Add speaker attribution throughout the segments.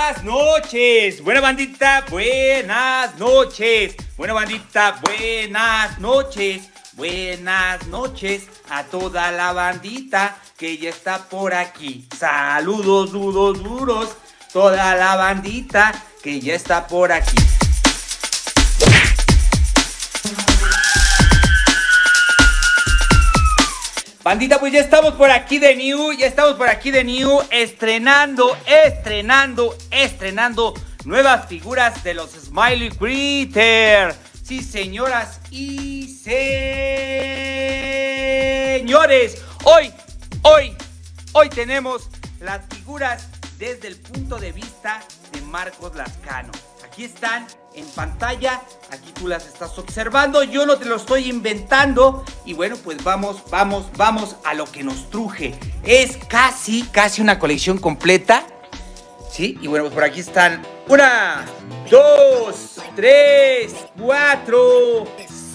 Speaker 1: Buenas noches, buena bandita, buenas noches. Buena bandita, buenas noches. Buenas noches a toda la bandita que ya está por aquí. Saludos duros, duros, toda la bandita que ya está por aquí. Bandita, pues ya estamos por aquí de New, estrenando nuevas figuras de los Smiley Critter. Sí, señoras y señores, hoy tenemos las figuras desde el punto de vista de Marcos Lascano. Aquí están en pantalla, aquí tú las estás observando, yo no te lo estoy inventando. Y bueno, pues vamos a lo que nos truje. Es casi una colección completa, ¿sí? Y bueno, pues por aquí están 1, 2, 3, 4,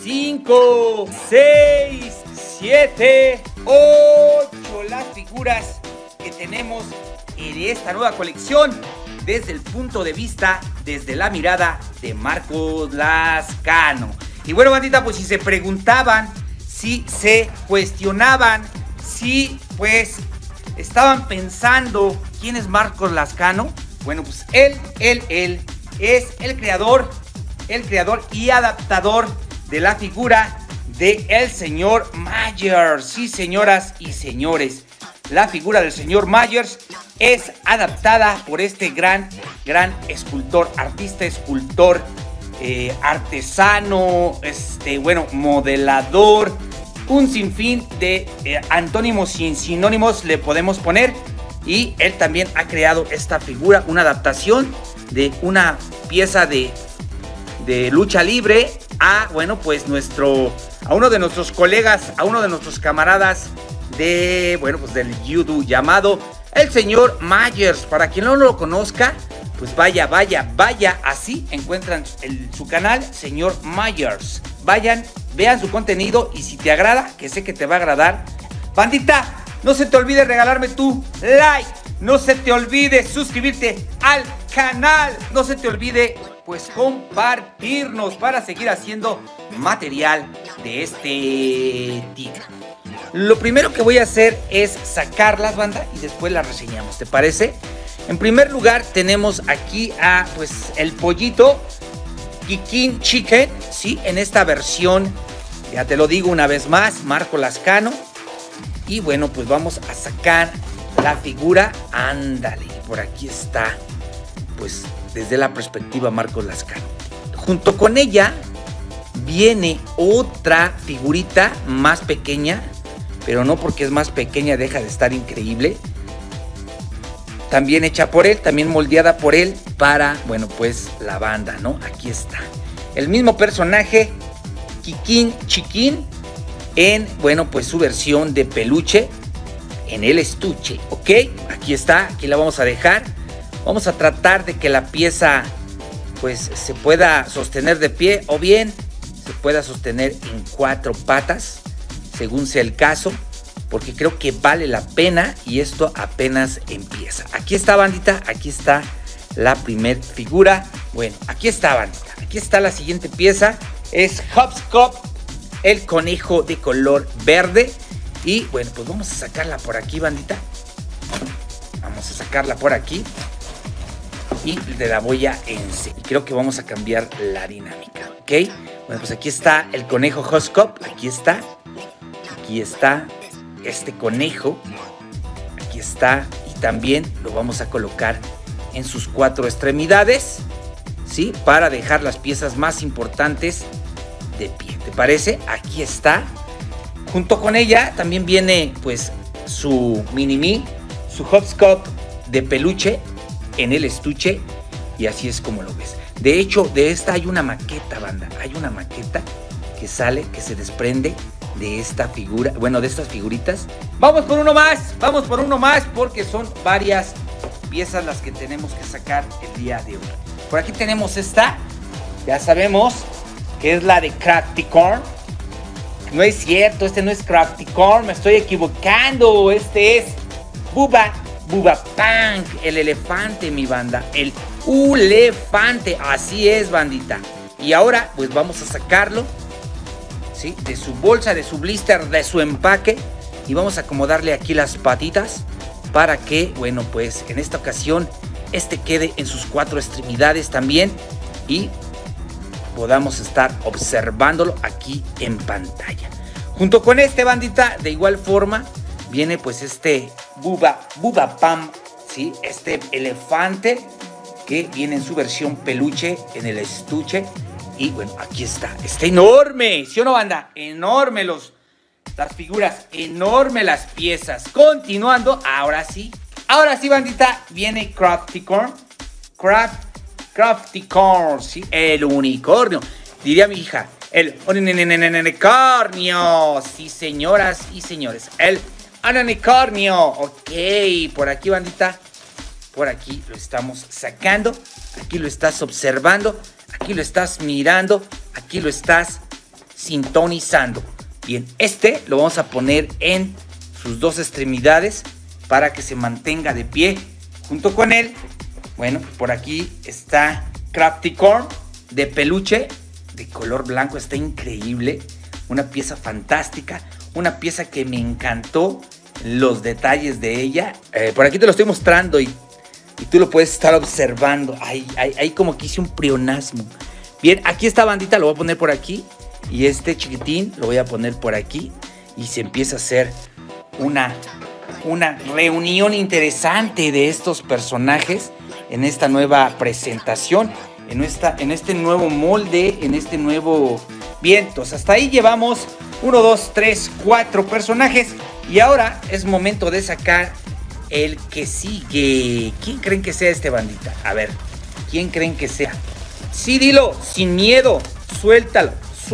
Speaker 1: 5, 6, 7, 8 las figuras que tenemos en esta nueva colección desde el punto de vista, desde la mirada de Marcos Lascano. Y bueno, bandita, pues si se preguntaban, si se cuestionaban, si pues estaban pensando quién es Marcos Lascano, bueno, pues él es el creador y adaptador de la figura de el señor Myers. Sí, señoras y señores, la figura del señor Myers es adaptada por este gran escultor, artista, escultor, artesano, modelador, un sinfín de antónimos y sinónimos le podemos poner. Y él también ha creado esta figura, una adaptación de una pieza de lucha libre a uno de nuestros colegas, a uno de nuestros camaradas del judo llamado el señor Myers. Para quien no lo conozca, pues vaya, así encuentran su canal, señor Myers. Vayan, vean su contenido y si te agrada, que sé que te va a agradar, bandita, no se te olvide regalarme tu like, no se te olvide suscribirte al canal, no se te olvide pues compartirnos para seguir haciendo material de este tipo. Lo primero que voy a hacer es sacarlas, banda, y después las reseñamos, ¿te parece? En primer lugar tenemos aquí a el pollito Kikín Chicken, ¿sí? En esta versión, ya te lo digo una vez más, Marcos Lascano. Y bueno, pues vamos a sacar la figura, ándale, por aquí está, pues desde la perspectiva Marcos Lascano. Junto con ella viene otra figurita más pequeña, pero no porque es más pequeña deja de estar increíble. También hecha por él, también moldeada por él para, la banda, ¿no? Aquí está. El mismo personaje, Kikín Chiquín, en, su versión de peluche, en el estuche, ¿ok? Aquí está, aquí la vamos a dejar. Vamos a tratar de que la pieza, se pueda sostener de pie o bien se pueda sostener en 4 patas, según sea el caso, porque creo que vale la pena y esto apenas empieza. Aquí está, bandita, aquí está la primer figura. Bueno, aquí está, bandita, aquí está la siguiente pieza, es Hopscotch, el conejo de color verde. Y bueno, pues vamos a sacarla por aquí, bandita. Vamos a sacarla por aquí y te la voy a enseñar. Creo que vamos a cambiar la dinámica, ¿ok? Bueno, pues aquí está el conejo Hopscotch. Aquí está este conejo. Aquí está. Y también lo vamos a colocar en sus 4 extremidades, ¿sí? Para dejar las piezas más importantes de pie. ¿Te parece? Aquí está. Junto con ella también viene su mini-me, su Hopscotch de peluche en el estuche, y así es como lo ves. De hecho, de esta hay una maqueta, banda. Hay una maqueta que sale, que se desprende de esta figura, de estas figuritas. Vamos por uno más, porque son varias piezas las que tenemos que sacar el día de hoy. Por aquí tenemos esta, ya sabemos que es la de Crafticorn. No es cierto, este no es Crafticorn, me estoy equivocando. Este es Bubba Bubapunk, el elefante, mi banda. El elefante, así es, bandita. Y ahora, pues vamos a sacarlo, ¿sí? De su bolsa, de su blister, de su empaque. Y vamos a acomodarle aquí las patitas para que, bueno, pues en esta ocasión quede en sus 4 extremidades también. Y podamos estar observándolo aquí en pantalla. Junto con bandita, de igual forma, viene pues Bubapunk, ¿sí? Este elefante que viene en su versión peluche, en el estuche. Y bueno, aquí está enorme, ¿sí o no, banda? Enorme las figuras, enorme las piezas. Continuando, ahora sí, bandita, viene Crafticorn, ¿sí? El unicornio, diría mi hija, el unicornio, sí, señoras y señores, el unicornio. Ok, por aquí, bandita, por aquí lo estamos sacando, aquí lo estás observando, aquí lo estás mirando, aquí lo estás sintonizando. Bien, lo vamos a poner en sus 2 extremidades para que se mantenga de pie. Junto con él, bueno, por aquí está Crafticorn de peluche, de color blanco, está increíble. Una pieza fantástica, una pieza que me encantó, los detalles de ella. Por aquí te lo estoy mostrando y tú lo puedes estar observando. Ahí como que hice un pleonasmo. Bien, aquí está, bandita, lo voy a poner por aquí. Y chiquitín lo voy a poner por aquí. Y se empieza a hacer una reunión interesante de estos personajes en esta nueva presentación, en este nuevo molde, en este nuevo vientos. Hasta ahí llevamos 1, 2, 3, 4 personajes. Y ahora es momento de sacar el que sigue. ¿Quién creen que sea bandita? A ver, ¿quién creen que sea? Sí, dilo, sin miedo. Suéltalo.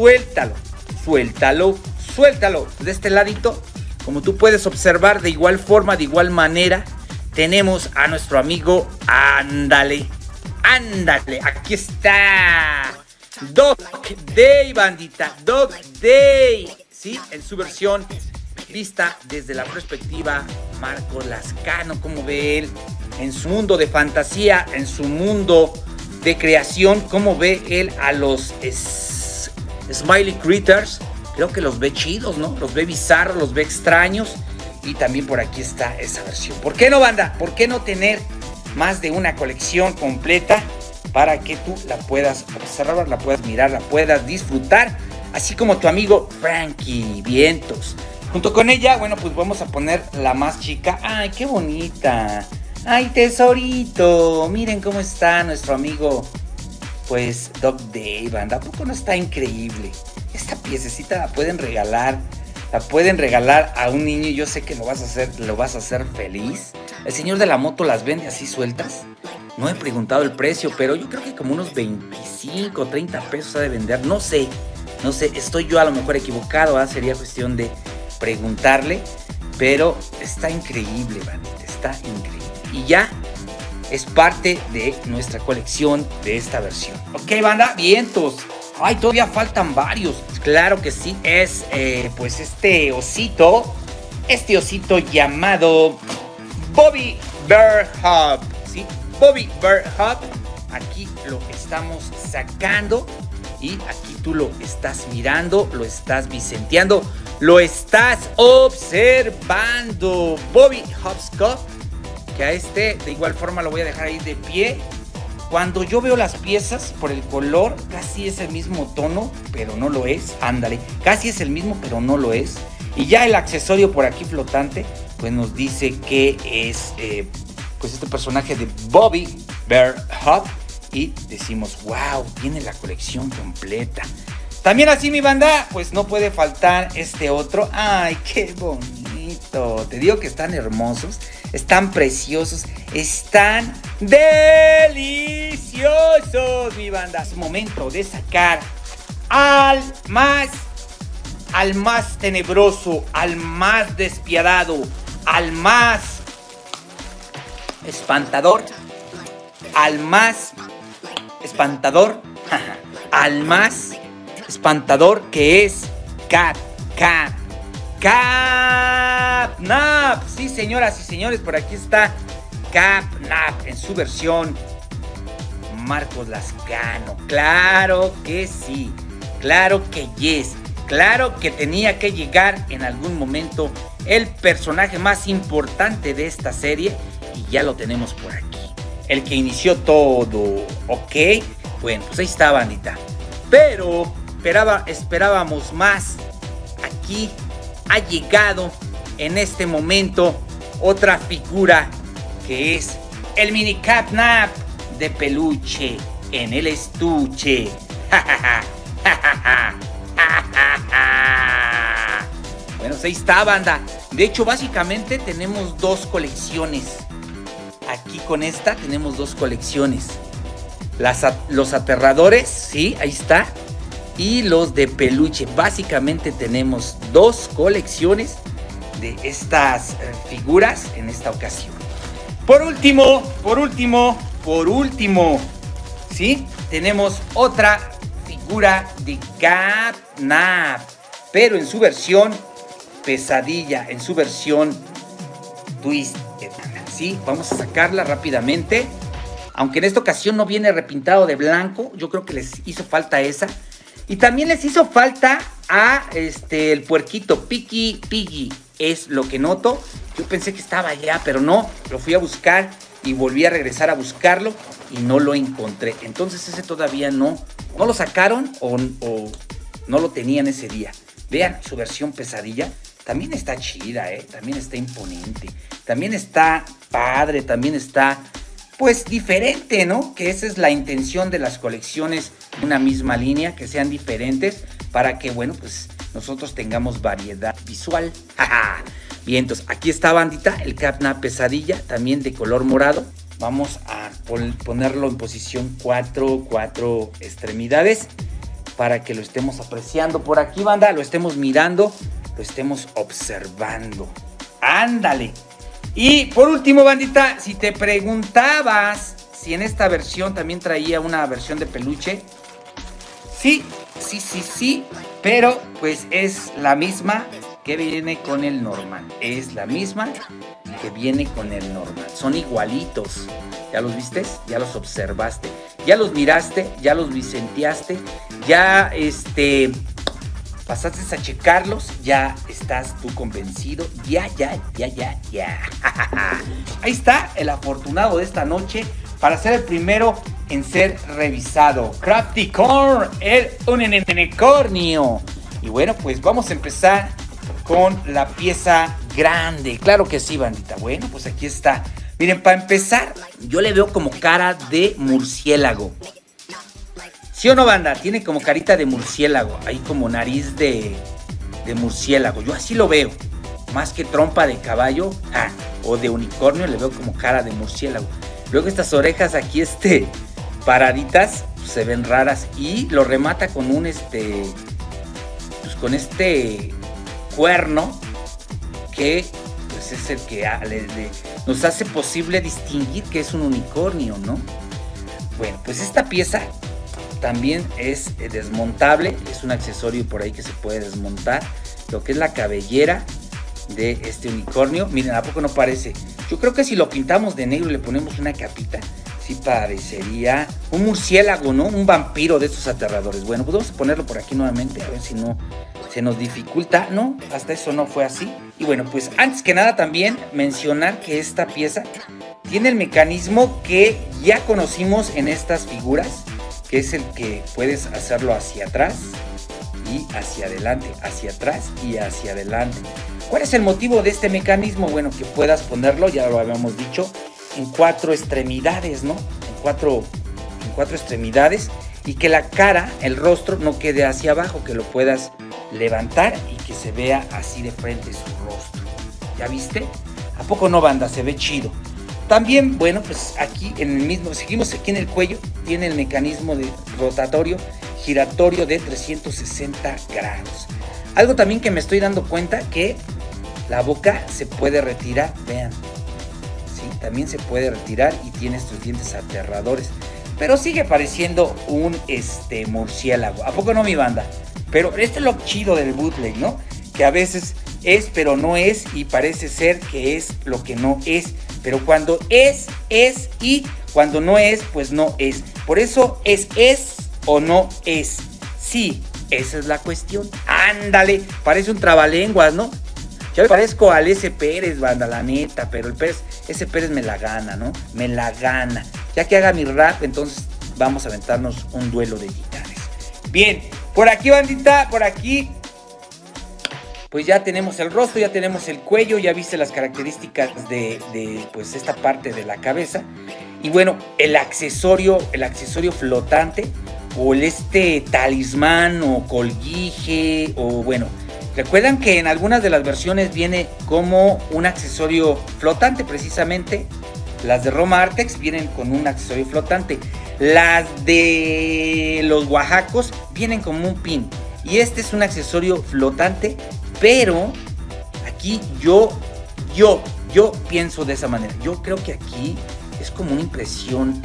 Speaker 1: De este ladito, como tú puedes observar, de igual forma, de igual manera, tenemos a nuestro amigo, ándale, aquí está, Dog Day, bandita, Dog Day, ¿sí? En su versión vista desde la perspectiva Marco Lascano, como ve él en su mundo de fantasía, en su mundo de creación, como ve él a los Smiley Critters. Creo que los ve chidos, ¿no? Los ve bizarros, los ve extraños. Y también por aquí está esa versión. ¿Por qué no, banda? ¿Por qué no tener más de una colección completa para que tú la puedas observar, la puedas mirar, la puedas disfrutar? Así como tu amigo Frankie Vientos. Junto con ella, bueno, pues vamos a poner la más chica. ¡Ay, qué bonita! ¡Ay, tesorito! Miren cómo está nuestro amigo, pues, Dog Day, banda. ¿A poco no está increíble? Esta piececita la pueden regalar a un niño y yo sé que lo vas a hacer feliz. El señor de la moto las vende así sueltas. No he preguntado el precio, pero yo creo que como unos 25, 30 pesos ha de vender. No sé, estoy yo a lo mejor equivocado, ¿eh? Sería cuestión de preguntarle, pero está increíble, bandita, está increíble. Y ya es parte de nuestra colección de esta versión. Ok, banda, vientos. Ay, todavía faltan varios. Claro que sí, es pues este osito llamado Bobby Bear Hub, ¿sí? Bobby Bear Hub, aquí lo estamos sacando y aquí tú lo estás mirando, lo estás vicenteando, lo estás observando. Bobby Hubscott, que a de igual forma lo voy a dejar ahí de pie. Cuando yo veo las piezas por el color, casi es el mismo tono, pero no lo es. Ándale, casi es el mismo, pero no lo es. Y ya el accesorio por aquí flotante, pues nos dice que es pues este personaje de Bobby Bear Hub. Y decimos, wow, viene la colección completa. También así, mi banda, pues no puede faltar este otro. ¡Ay, qué bonito! Te digo que están hermosos, están preciosos, están deliciosos, mi banda. Es momento de sacar al más tenebroso, al más despiadado, al más espantador, al más espantador, al más espantador, que es Catnap. Sí, señoras y señores, por aquí está Catnap en su versión Marcos Lascano. Claro que sí, claro que yes, claro que tenía que llegar en algún momento el personaje más importante de esta serie y ya lo tenemos por aquí. El que inició todo, ¿ok? Bueno, pues ahí está, bandita. Pero esperábamos más. Aquí ha llegado en este momento otra figura que es el mini Catnap de peluche en el estuche. Bueno, pues ahí está, banda. De hecho, básicamente tenemos dos colecciones. Aquí con esta tenemos dos colecciones. Los aterradores, sí, ahí está. Y los de peluche. Básicamente tenemos dos colecciones de estas figuras en esta ocasión. Por último, ¿sí? Tenemos otra figura de Catnap, pero en su versión pesadilla, en su versión Twisted. ¿Sí? Vamos a sacarla rápidamente. Aunque en esta ocasión no viene repintado de blanco, yo creo que les hizo falta esa. Y también les hizo falta a el puerquito Piggy. Es lo que noto. Yo pensé que estaba allá, pero no. Lo fui a buscar y volví a regresar a buscarlo y no lo encontré. Entonces ese todavía no lo sacaron o no lo tenían ese día. Vean su versión pesadilla. También está chida, también está imponente. También está padre, también está pues diferente, ¿no? Que esa es la intención de las colecciones de una misma línea, que sean diferentes para que, bueno, pues nosotros tengamos variedad visual. Bien, entonces aquí está, bandita, el Catnap pesadilla, también de color morado. Vamos a ponerlo en posición 4 extremidades para que lo estemos apreciando por aquí, banda, lo estemos mirando, lo estemos observando. ¡Ándale! Y por último, bandita, si te preguntabas si en esta versión también traía una versión de peluche, sí, pero pues es la misma que viene con el normal. Es la misma que viene con el normal. Son igualitos. ¿Ya los viste? ¿Ya los observaste? ¿Ya los miraste? ¿Ya los vicenteaste? ¿Ya pasaste a checarlos? ¿Ya estás tú convencido? Ya. Ahí está el afortunado de esta noche para ser el primero en ser revisado. Crafty Corn, el unicornio. Y bueno, pues vamos a empezar con la pieza grande. Claro que sí, bandita. Bueno, pues aquí está. Miren, para empezar, yo le veo como cara de murciélago. ¿Sí o no, banda? Tiene como carita de murciélago. Ahí como nariz de murciélago. Yo así lo veo. Más que trompa de caballo o de unicornio, le veo como cara de murciélago. Luego estas orejas aquí paraditas, pues, se ven raras. Y lo remata con un pues con este cuerno que pues es el que nos hace posible distinguir que es un unicornio, ¿no? Bueno, pues esta pieza también es desmontable, es un accesorio por ahí que se puede desmontar. Lo que es la cabellera de este unicornio, miren, ¿a poco no parece? Yo creo que si lo pintamos de negro y le ponemos una capita, sí parecería un murciélago, ¿no? Un vampiro de estos aterradores. Bueno, pues vamos a ponerlo por aquí nuevamente, a ver si no se nos dificulta. No, hasta eso no fue así. Y bueno, pues antes que nada también mencionar que esta pieza tiene el mecanismo que ya conocimos en estas figuras, que es el que puedes hacerlo hacia atrás y hacia adelante, hacia atrás y hacia adelante. ¿Cuál es el motivo de este mecanismo? Bueno, que puedas ponerlo, ya lo habíamos dicho, en 4 extremidades, ¿no? En cuatro extremidades, y que la cara, el rostro, no quede hacia abajo, que lo puedas levantar y que se vea así de frente su rostro. ¿Ya viste? ¿A poco no, banda? Se ve chido. También, bueno, pues aquí en el mismo, seguimos aquí en el cuello, tiene el mecanismo de rotatorio, giratorio de 360 grados. Algo también que me estoy dando cuenta, que la boca se puede retirar, vean. Sí, también se puede retirar y tiene estos dientes aterradores. Pero sigue pareciendo un murciélago. ¿A poco no, mi banda? Pero esto es lo chido del bootleg, ¿no? Que a veces es pero no es, y parece ser que es lo que no es. Pero cuando es, y cuando no es, pues no es. Por eso es o no es. Sí, esa es la cuestión. Ándale, parece un trabalenguas, ¿no? Yo me parezco al S. Pérez, banda, la neta, pero ese Pérez me la gana, ¿no? Me la gana. Ya que haga mi rap, entonces vamos a aventarnos un duelo de titanes. Bien, por aquí, bandita, por aquí. Pues ya tenemos el rostro, ya tenemos el cuello, ya viste las características de pues esta parte de la cabeza. Y bueno, el accesorio flotante, o talismán, o colguije, o bueno. Recuerdan que en algunas de las versiones viene como un accesorio flotante, precisamente. Las de Roma Artex vienen con un accesorio flotante. Las de los oaxacos vienen como un pin. Y este es un accesorio flotante, pero aquí yo pienso de esa manera. Yo creo que aquí es como una impresión,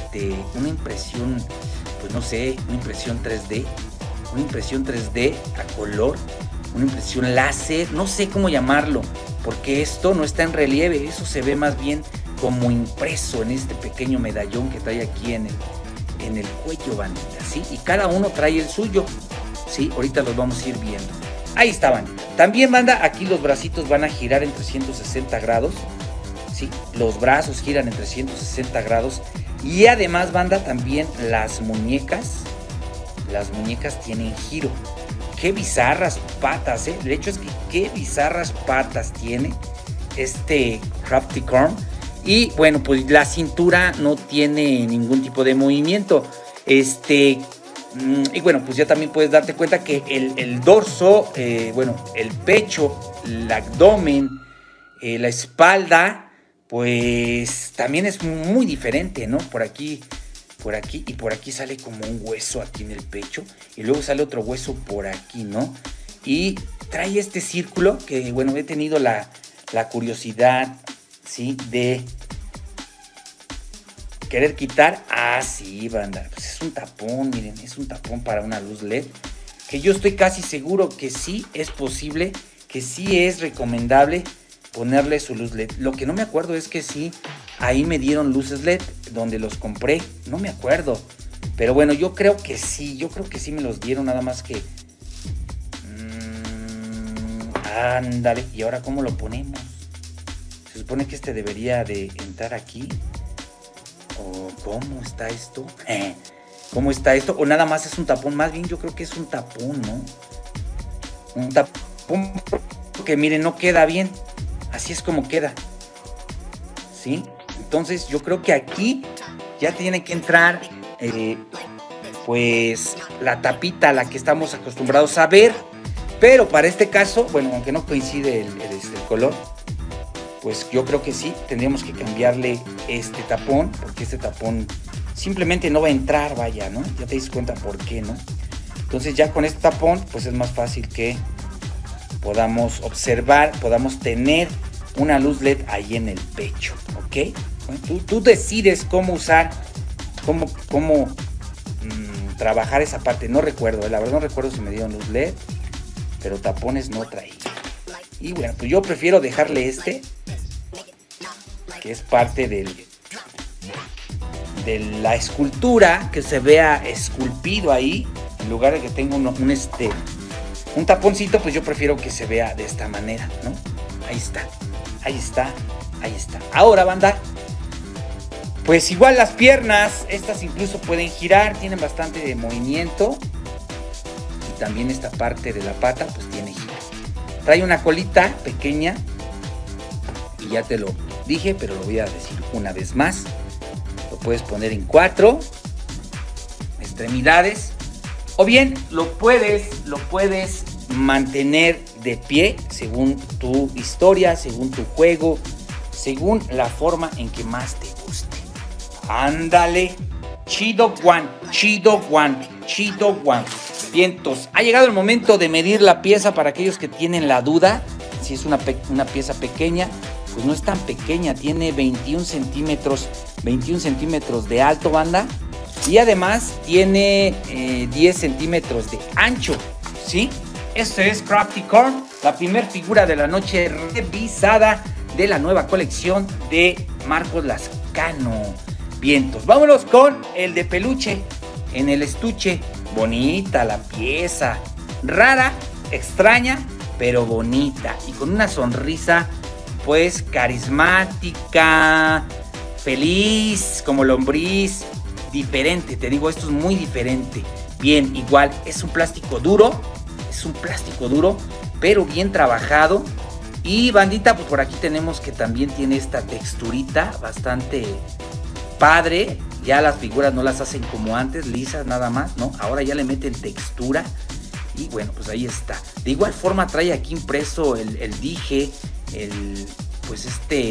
Speaker 1: pues no sé, una impresión 3D. Una impresión 3D a color. Una impresión láser, no sé cómo llamarlo, porque esto no está en relieve, eso se ve más bien como impreso en este pequeño medallón que trae aquí en el cuello, bandita, ¿sí? Y cada uno trae el suyo, ¿sí? Ahorita los vamos a ir viendo. Ahí está, bandita. También, banda, aquí los bracitos van a girar en 360 grados, ¿sí? Los brazos giran en 360 grados. Y además, banda, también las muñecas tienen giro. Qué bizarras patas, ¿eh? De hecho es que qué bizarras patas tiene este Crafticorn. Y bueno, pues la cintura no tiene ningún tipo de movimiento. Y bueno, pues ya también puedes darte cuenta que el dorso, el pecho, el abdomen, la espalda, pues también es muy diferente, ¿no? Por aquí y por aquí sale como un hueso aquí en el pecho, y luego sale otro hueso por aquí, ¿no? Y trae este círculo que, bueno, he tenido la curiosidad, ¿sí? De querer quitar. Ah, sí, banda, pues es un tapón, miren, es un tapón para una luz LED, que yo estoy casi seguro que sí es posible, que sí es recomendable ponerle su luz LED. Lo que no me acuerdo es que sí, ahí me dieron luces LED donde los compré, no me acuerdo. Pero bueno, yo creo que sí me los dieron, nada más que... ándale, ¿y ahora cómo lo ponemos? Se supone que este debería de entrar aquí. ¿O cómo está esto? ¿Cómo está esto? O nada más es un tapón, más bien yo creo que es un tapón, ¿no? Un tapón que miren, no queda bien. Así es como queda, ¿sí? Entonces yo creo que aquí ya tiene que entrar pues la tapita a la que estamos acostumbrados a ver. Pero para este caso, bueno, aunque no coincide el color, pues yo creo que sí, tendríamos que cambiarle este tapón, porque este tapón simplemente no va a entrar, vaya, ¿no? Ya te das cuenta por qué, ¿no? Entonces ya con este tapón, pues es más fácil que podamos observar, podamos tener una luz LED ahí en el pecho, ¿ok? Bueno, tú decides cómo usar, cómo trabajar esa parte. No recuerdo, la verdad no recuerdo si me dieron luz LED, pero tapones no traí. Y bueno, pues yo prefiero dejarle que es parte de la escultura, que se vea esculpido ahí, en lugar de que tenga un taponcito, pues yo prefiero que se vea de esta manera, ¿no? Ahí está. Ahora, banda, pues igual las piernas, estas incluso pueden girar, tienen bastante de movimiento. Y también esta parte de la pata, pues tiene giro. Trae una colita pequeña, y ya te lo dije, pero lo voy a decir una vez más. Lo puedes poner en 4 extremidades, o bien lo puedes mantener de pie según tu historia, según tu juego, según la forma en que más te guste. Ándale, chido one. Vientos, ha llegado el momento de medir la pieza. Para aquellos que tienen la duda, si es una pieza pequeña, pues no es tan pequeña, tiene 21 centímetros de alto, banda, y además tiene 10 centímetros de ancho, ¿sí? Esto es Crafty Corn, la primera figura de la noche revisada de la nueva colección de Marcos Lascano. Vientos. Vámonos con el de peluche en el estuche. Bonita la pieza. Rara, extraña, pero bonita. Y con una sonrisa, pues, carismática, feliz, como lombriz. Diferente, te digo, esto es muy diferente. Bien, igual, es un plástico duro. Es un plástico duro, pero bien trabajado. Y bandita, pues por aquí tenemos que también tiene esta texturita bastante padre. Ya las figuras no las hacen como antes, lisas nada más, ¿no? Ahora ya le meten textura. Y bueno, pues ahí está. De igual forma trae aquí impreso el dije, pues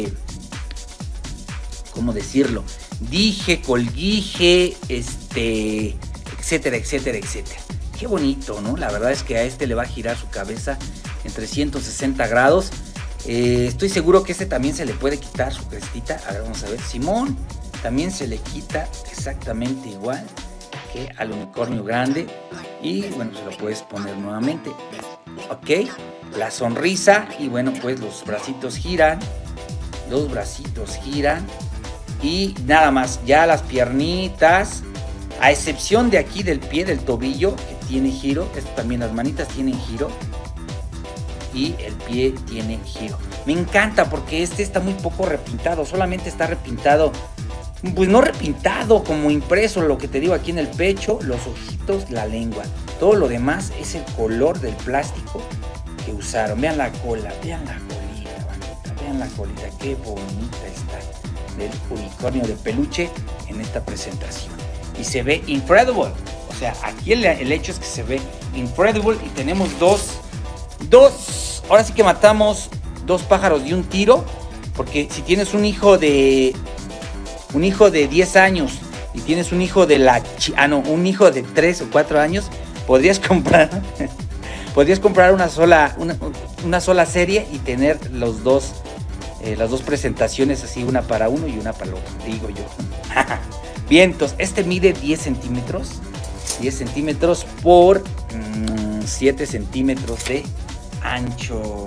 Speaker 1: ¿cómo decirlo? Dije, colguije, etcétera, etcétera, etcétera. Qué bonito, ¿no? La verdad es que a le va a girar su cabeza en 360 grados. Estoy seguro que también se le puede quitar su crestita. A ver, vamos a ver. Simón también se le quita exactamente igual que al unicornio grande. Y bueno, se lo puedes poner nuevamente. Ok. La sonrisa. Y bueno, pues los bracitos giran. Los bracitos giran. Y nada más. Ya las piernitas. A excepción de aquí del pie, del tobillo, que tiene giro. Esto también, las manitas tienen giro. Y el pie tiene giro. Me encanta porque está muy poco repintado. Solamente está repintado, pues no repintado como impreso, lo que te digo aquí en el pecho, los ojitos, la lengua. Todo lo demás es el color del plástico que usaron. Vean la cola, vean la colita, bandita, vean la colita. Qué bonita está del unicornio de peluche en esta presentación. Y se ve incredible. O sea, aquí el hecho es que se ve incredible. Y tenemos dos. Ahora sí que matamos dos pájaros de un tiro. Porque si tienes un hijo de 10 años y tienes un hijo un hijo de 3 o 4 años, podrías comprar una sola serie y tener las dos presentaciones así, una para uno y una para el otro, digo yo. Vientos, mide 10 centímetros por 7 centímetros de ancho.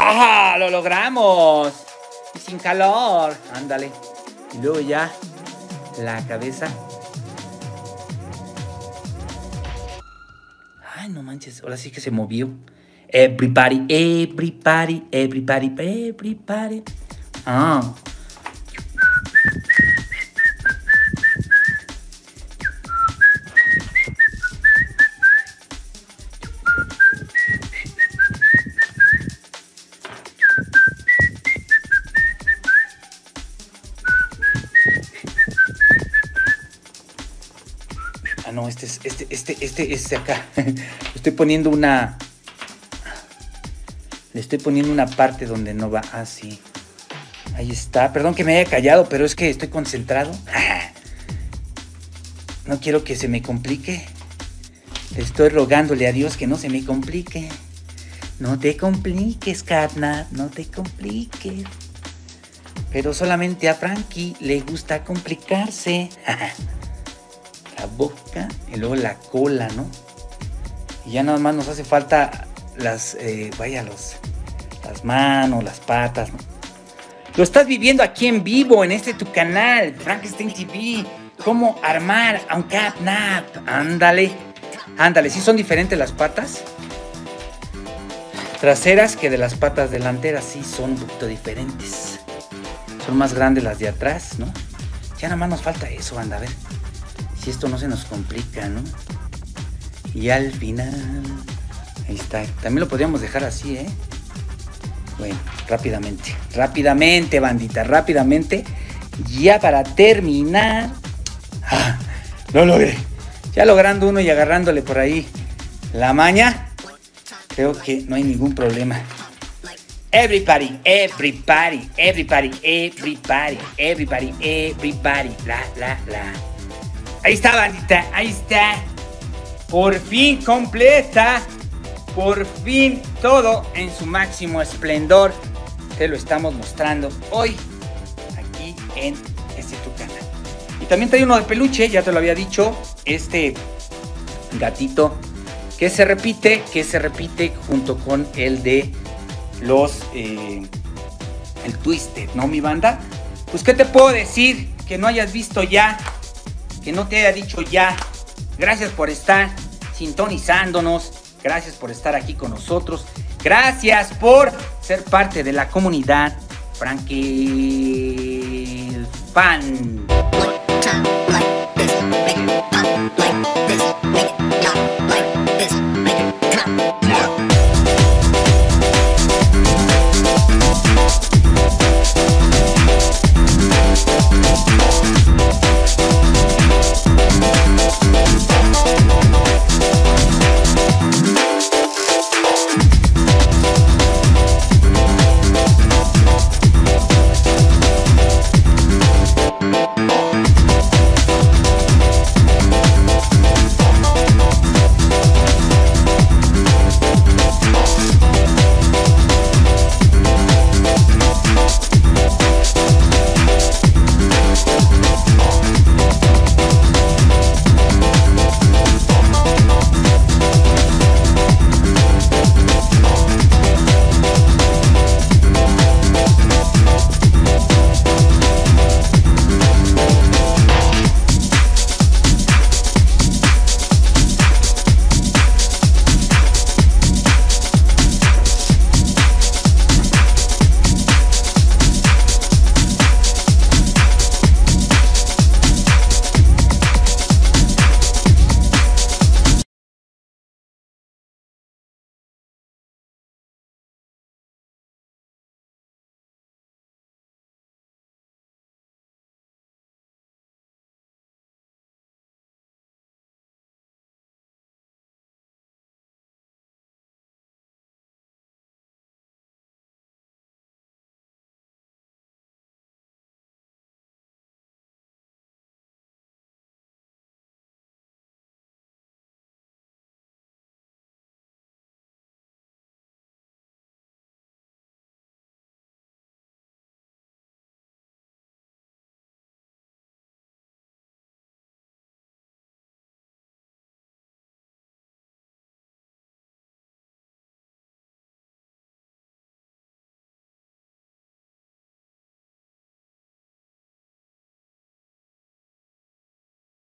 Speaker 1: ¡Ah! ¡Lo logramos! Y sin calor. Ándale. Y luego ya la cabeza. Ay, no manches. Ahora sí que se movió. Everybody, everybody, everybody, everybody. Ah. Ah, no, este es acá. Le estoy poniendo una parte donde no va así. Ahí está. Perdón que me haya callado, pero es que estoy concentrado. No quiero que se me complique. Estoy rogándole a Dios que no se me complique. No te compliques, Catnap, no te compliques. Pero solamente a Frankie le gusta complicarse. La boca y luego la cola, ¿no? Y ya nada más nos hace falta las manos, las patas, ¿no? Lo estás viviendo aquí en vivo, en tu canal, Frankenstein TV. Cómo armar a un Catnap. Ándale, ándale. ¿Sí son diferentes las patas traseras que de las patas delanteras? Sí, son un poquito diferentes. Son más grandes las de atrás, ¿no? Ya nada más nos falta eso, anda, a ver. Si esto no se nos complica, ¿no? Y al final... Ahí está. También lo podríamos dejar así, ¿eh? Bueno, rápidamente, bandita, rápidamente. Ya para terminar... ¡Ah! Lo logré. Ya logrando uno y agarrándole por ahí la maña, creo que no hay ningún problema. Everybody, everybody, everybody, everybody, everybody, everybody. La. Ahí está, bandita, ahí está. Por fin completa. Por fin todo en su máximo esplendor. Te lo estamos mostrando hoy aquí en tu canal. Y también trae uno de peluche, ya te lo había dicho. Este gatito que se repite junto con el de los el Twisted, ¿no, mi banda? Pues, ¿qué te puedo decir? Que no hayas visto ya, que no te haya dicho ya. Gracias por estar sintonizándonos, gracias por estar aquí con nosotros, gracias por ser parte de la comunidad Frankie Fan.